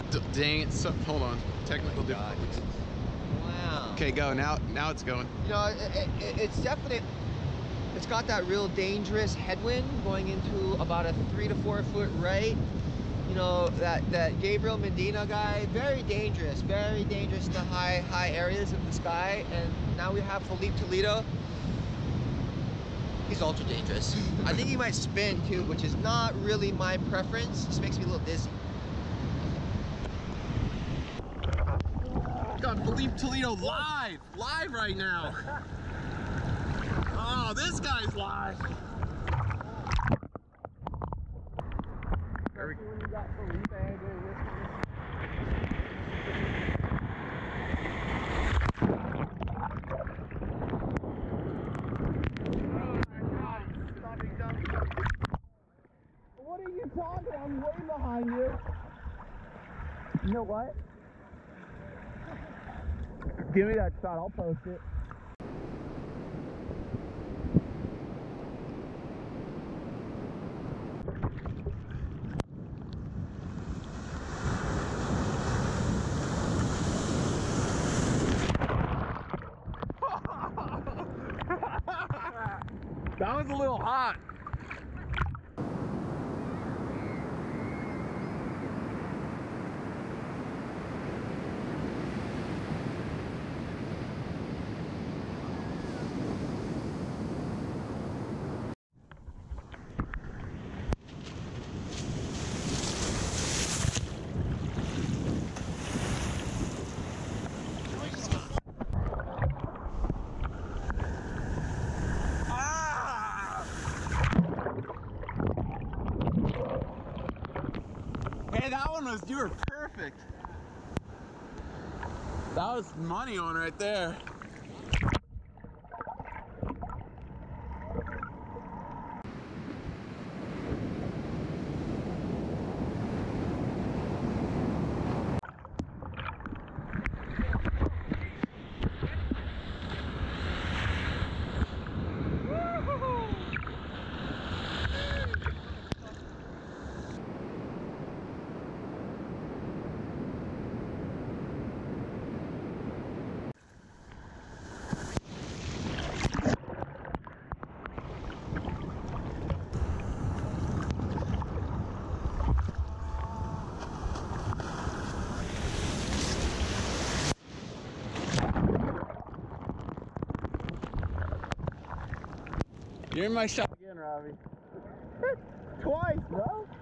Dang it, so, hold on. Technical difficulties. Wow. Okay, go, now it's going. You know, it's definitely, it's got that real dangerous headwind going into about a 3 to 4 foot right. You know, that Gabriel Medina guy, very dangerous to high areas of the sky. And now we have Filipe Toledo. He's ultra dangerous. I think he might spin too, which is not really my preference. Just makes me a little dizzy. Got Filipe Toledo live right now. Oh, this guy's live. There we go. When you got Filipe doing this kind of What are you talking? I'm way behind you. You know what? Give me that shot, I'll post it. That was a little hot. Hey, that one was, you were perfect. That was money on right there. You're in my shot again, Robbie. twice, bro.